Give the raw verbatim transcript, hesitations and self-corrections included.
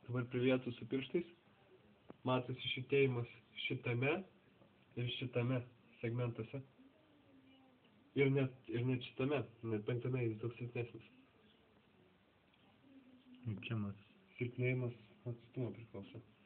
Dabar prie vietų su pirštais. Matosi šitėjimas šitame ir šitame segmentuose. Ir net, ir net šitame, net penktame jis daug silpnesnis. Čia mat. Silpnėjimas atstumo priklauso.